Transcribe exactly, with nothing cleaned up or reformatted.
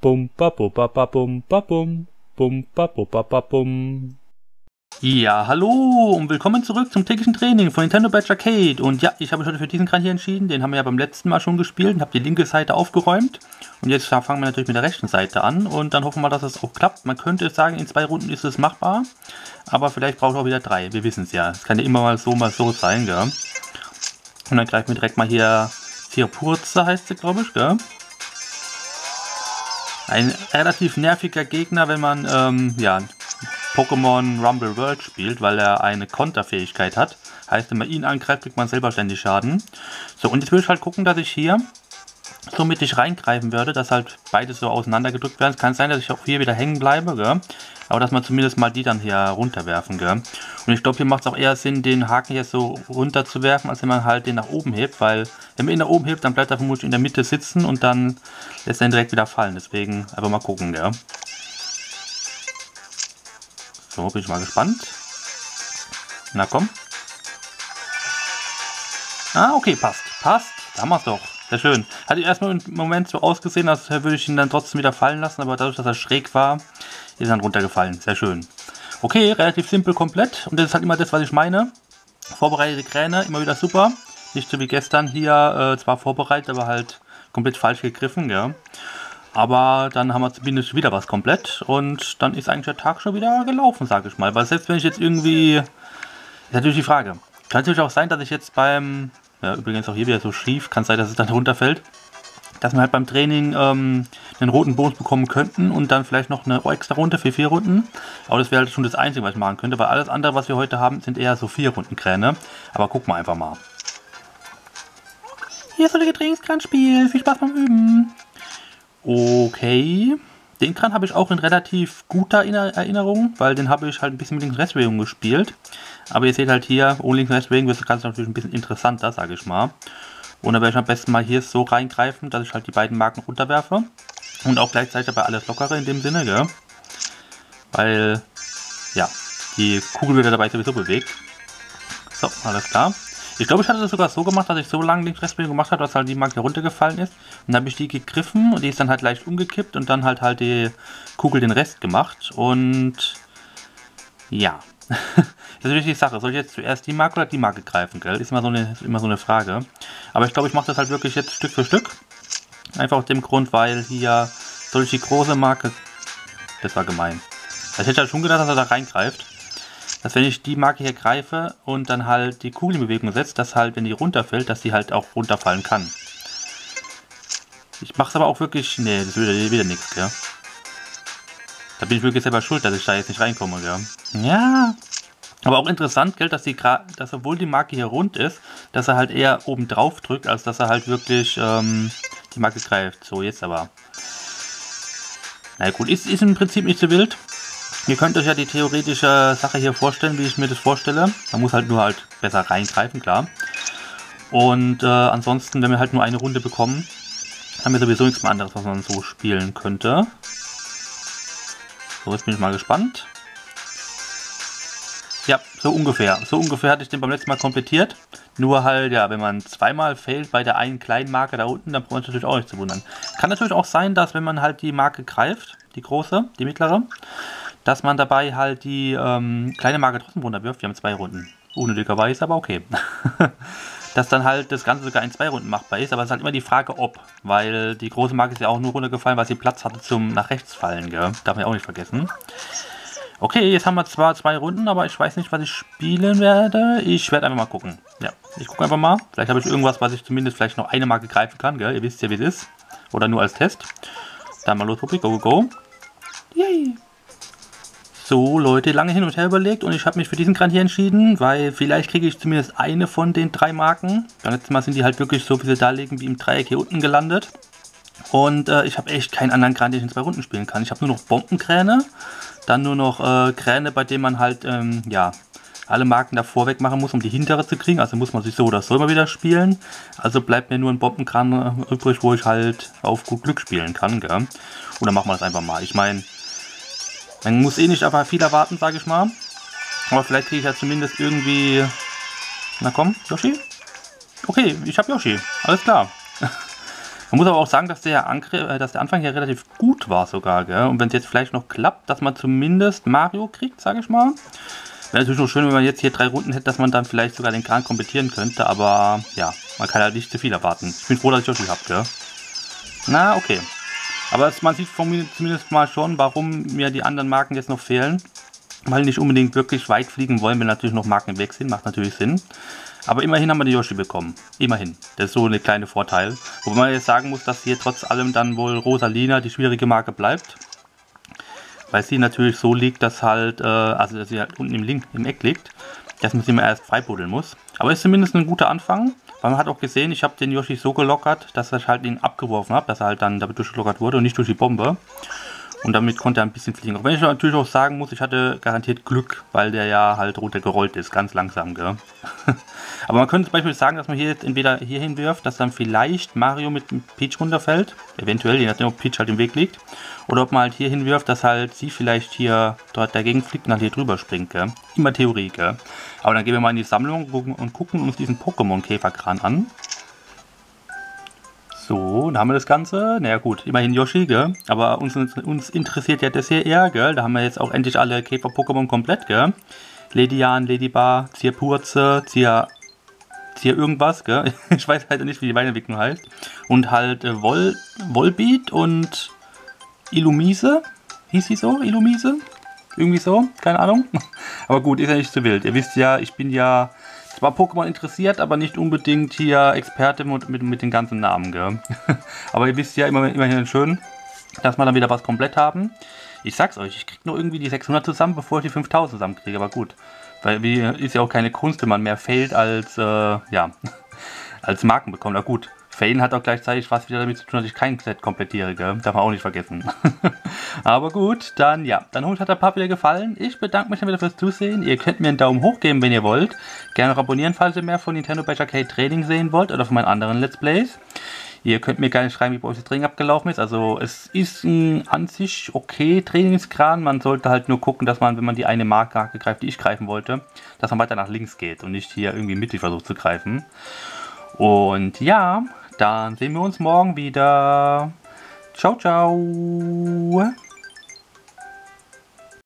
Bum ba bum ba ba bum ba bum. Bum ba bum ba ba bum. Ja, hallo und willkommen zurück zum täglichen Training von Nintendo Badge Arcade. Und ja, ich habe mich heute für diesen Kran hier entschieden. Den haben wir ja beim letzten Mal schon gespielt und habe die linke Seite aufgeräumt. Und jetzt fangen wir natürlich mit der rechten Seite an und dann hoffen wir, dass es auch klappt. Man könnte sagen, in zwei Runden ist es machbar, aber vielleicht braucht es auch wieder drei. Wir wissen es ja. Es kann ja immer mal so, mal so sein, gell? Und dann greifen wir direkt mal hier vier Purze, heißt sie, glaube ich, gell? Ein relativ nerviger Gegner, wenn man ähm, ja, Pokémon Rumble World spielt, weil er eine Konterfähigkeit hat. Heißt, wenn man ihn angreift, kriegt man selber ständig Schaden. So, und jetzt will ich halt gucken, dass ich hier so mittig reingreifen würde, dass halt beides so auseinandergedrückt werden. Es kann sein, dass ich auch hier wieder hängen bleibe, gell? Aber dass man zumindest mal die dann hier runterwerfen, gell? Und ich glaube, hier macht es auch eher Sinn, den Haken hier so runter zu werfen, als wenn man halt den nach oben hebt, weil wenn man ihn nach oben hebt, dann bleibt er vermutlich in der Mitte sitzen und dann lässt er ihn direkt wieder fallen. Deswegen einfach mal gucken, gell? So, bin ich mal gespannt. Na komm. Ah, okay, passt. Passt. Da haben wir es doch. Sehr schön. Hat erstmal im Moment so ausgesehen, als würde ich ihn dann trotzdem wieder fallen lassen, aber dadurch, dass er schräg war, ist er dann runtergefallen. Sehr schön. Okay, relativ simpel komplett. Und das ist halt immer das, was ich meine. Vorbereitete Kräne, immer wieder super. Nicht so wie gestern hier, äh, zwar vorbereitet, aber halt komplett falsch gegriffen, ja. Aber dann haben wir zumindest wieder was komplett. Und dann ist eigentlich der Tag schon wieder gelaufen, sage ich mal. Weil selbst wenn ich jetzt irgendwie... Ist natürlich die Frage. Kann natürlich auch sein, dass ich jetzt beim... Ja, übrigens auch hier wieder so schief. Kann sein, dass es dann runterfällt. Dass wir halt beim Training ähm, einen roten Bonus bekommen könnten und dann vielleicht noch eine extra Runde für vier Runden. Aber das wäre halt schon das Einzige, was ich machen könnte, weil alles andere, was wir heute haben, sind eher so vier Runden Kräne. Aber gucken wir einfach mal. Hier ist der Trainingskran-Spiel. Viel Spaß beim Üben. Okay. Den Kran habe ich auch in relativ guter Erinnerung, weil den habe ich halt ein bisschen mit Links-Rechts-Bewegung gespielt. Aber ihr seht halt hier, ohne Links-Rechts-Bewegung wird das Ganze natürlich ein bisschen interessanter, sage ich mal. Und dann werde ich am besten mal hier so reingreifen, dass ich halt die beiden Marken runterwerfe. Und auch gleichzeitig dabei alles lockere in dem Sinne, gell? Weil, ja, die Kugel wird ja dabei sowieso bewegt. So, alles klar. Ich glaube, ich hatte das sogar so gemacht, dass ich so lange Links-Rechts-Bewegung gemacht habe, dass halt die Marke runtergefallen ist. Und dann habe ich die gegriffen und die ist dann halt leicht umgekippt und dann halt halt die Kugel den Rest gemacht. Und ja, das ist natürlich die Sache. Soll ich jetzt zuerst die Marke oder die Marke greifen, gell? Ist immer so eine, ist immer so eine Frage. Aber ich glaube, ich mache das halt wirklich jetzt Stück für Stück. Einfach aus dem Grund, weil hier soll ich die große Marke... Das war gemein. Ich hätte halt schon gedacht, dass er da reingreift. Dass wenn ich die Marke hier greife und dann halt die Kugel in Bewegung setzt, dass halt, wenn die runterfällt, dass die halt auch runterfallen kann. Ich mache es aber auch wirklich... Nee, das ist wieder, wieder nichts, gell? Da bin ich wirklich selber schuld, dass ich da jetzt nicht reinkomme, gell? Ja. Aber auch interessant, gell, dass, die, dass obwohl die Marke hier rund ist, dass er halt eher oben drauf drückt, als dass er halt wirklich ähm, die Marke greift. So, jetzt aber. Na gut, ist, ist im Prinzip nicht so wild. Ihr könnt euch ja die theoretische Sache hier vorstellen, wie ich mir das vorstelle. Man muss halt nur halt besser reingreifen, klar. Und äh, ansonsten, wenn wir halt nur eine Runde bekommen, haben wir sowieso nichts mehr anderes, was man so spielen könnte. So, jetzt bin ich mal gespannt. Ja, so ungefähr. So ungefähr hatte ich den beim letzten Mal komplettiert. Nur halt, ja, wenn man zweimal fehlt bei der einen kleinen Marke da unten, dann braucht man natürlich auch nicht zu wundern. Kann natürlich auch sein, dass wenn man halt die Marke greift, die große, die mittlere, dass man dabei halt die ähm, kleine Marke trotzdem runterwirft. Wir haben zwei Runden. Unnötigerweise, aber okay. Dass dann halt das Ganze sogar in zwei Runden machbar ist. Aber es ist halt immer die Frage, ob. Weil die große Marke ist ja auch nur runtergefallen, weil sie Platz hatte zum nach rechts fallen, gell? Darf man ja auch nicht vergessen. Okay, jetzt haben wir zwar zwei Runden, aber ich weiß nicht, was ich spielen werde. Ich werde einfach mal gucken. Ja, ich gucke einfach mal. Vielleicht habe ich irgendwas, was ich zumindest vielleicht noch eine Marke greifen kann, gell? Ihr wisst ja, wie es ist. Oder nur als Test. Dann mal los, Publik. Go, go, go. Yay! So, Leute, lange hin und her überlegt und ich habe mich für diesen Kran hier entschieden, weil vielleicht kriege ich zumindest eine von den drei Marken. Beim letzten Mal sind die halt wirklich so, wie sie da liegen, wie im Dreieck hier unten gelandet. Und äh, ich habe echt keinen anderen Kran, den ich in zwei Runden spielen kann. Ich habe nur noch Bombenkräne, dann nur noch äh, Kräne, bei denen man halt, ähm, ja, alle Marken davor weg machen muss, um die hintere zu kriegen. Also muss man sich so oder so immer wieder spielen. Also bleibt mir nur ein Bombenkran übrig, wo ich halt auf gut Glück spielen kann, gell? Oder machen wir das einfach mal. Ich meine... Man muss eh nicht aber viel erwarten, sage ich mal. Aber vielleicht kriege ich ja zumindest irgendwie... Na komm, Yoshi? Okay, ich habe Yoshi. Alles klar. Man muss aber auch sagen, dass der, Angriff, äh, dass der Anfang hier relativ gut war sogar, gell? Und wenn es jetzt vielleicht noch klappt, dass man zumindest Mario kriegt, sage ich mal. Wäre natürlich noch schön, wenn man jetzt hier drei Runden hätte, dass man dann vielleicht sogar den Kran komplettieren könnte, aber ja, man kann halt nicht zu viel erwarten. Ich bin froh, dass ich Yoshi habe, gell? Na, okay. Aber es, man sieht von mir zumindest mal schon, warum mir die anderen Marken jetzt noch fehlen. Weil nicht unbedingt wirklich weit fliegen wollen, wenn natürlich noch Marken weg sind, macht natürlich Sinn. Aber immerhin haben wir die Yoshi bekommen. Immerhin. Das ist so eine kleine Vorteil. Wobei man jetzt sagen muss, dass hier trotz allem dann wohl Rosalina die schwierige Marke bleibt. Weil sie natürlich so liegt, dass halt, äh, also dass sie halt unten im, Link, im Eck liegt, dass man sie immer erst freibuddeln muss. Aber ist zumindest ein guter Anfang. Weil man hat auch gesehen, ich habe den Yoshi so gelockert, dass ich halt ihn abgeworfen habe, dass er halt dann damit durchgelockert wurde und nicht durch die Bombe. Und damit konnte er ein bisschen fliegen. Auch wenn ich natürlich auch sagen muss, ich hatte garantiert Glück, weil der ja halt runtergerollt ist, ganz langsam, gell? Aber man könnte zum Beispiel sagen, dass man hier jetzt entweder hier hinwirft, dass dann vielleicht Mario mit Peach runterfällt. Eventuell, je nachdem, ob Peach halt im Weg liegt. Oder ob man halt hier hinwirft, dass halt sie vielleicht hier dort dagegen fliegt und dann hier drüber springt, gell? Immer Theorie, gell? Aber dann gehen wir mal in die Sammlung und gucken uns diesen Pokémon-Käferkran an. So, da haben wir das Ganze. Naja gut, immerhin Yoshi, gell? Aber uns, uns interessiert ja das hier eher, gell? Da haben wir jetzt auch endlich alle Käfer-Pokémon komplett, gell? Ledian, Ledyba, Zierpurze, Zier... Zier irgendwas, gell? Ich weiß halt nicht, wie die Weiterentwicklung heißt. Und halt äh, Vol Volbeat und Illumise. Hieß sie so? Illumise? Irgendwie so? Keine Ahnung. Aber gut, ist ja nicht so wild. Ihr wisst ja, ich bin ja... zwar Pokémon interessiert, aber nicht unbedingt hier Experte mit, mit, mit den ganzen Namen, gell? Aber ihr wisst ja immer, immerhin schön, dass wir dann wieder was komplett haben. Ich sag's euch, ich krieg nur irgendwie die sechshundert zusammen, bevor ich die fünftausend zusammen kriege, aber gut. Weil wie ist ja auch keine Kunst, wenn man mehr failt als, äh, ja, als Marken bekommt. Na gut, Failen hat auch gleichzeitig was wieder damit zu tun, dass ich kein Set komplettiere, gell? Darf man auch nicht vergessen. Aber gut, dann ja, dann hoffe ich, hat der Part wieder gefallen. Ich bedanke mich dann wieder fürs Zusehen. Ihr könnt mir einen Daumen hoch geben, wenn ihr wollt. Gerne auch abonnieren, falls ihr mehr von Nintendo Bash Arcade Training sehen wollt oder von meinen anderen Let's Plays. Ihr könnt mir gerne schreiben, wie bei euch das Training abgelaufen ist. Also es ist ein an sich okay Trainingskran. Man sollte halt nur gucken, dass man, wenn man die eine Marke greift, die ich greifen wollte, dass man weiter nach links geht und nicht hier irgendwie mittig versucht zu greifen. Und ja, dann sehen wir uns morgen wieder. Ciao, ciao.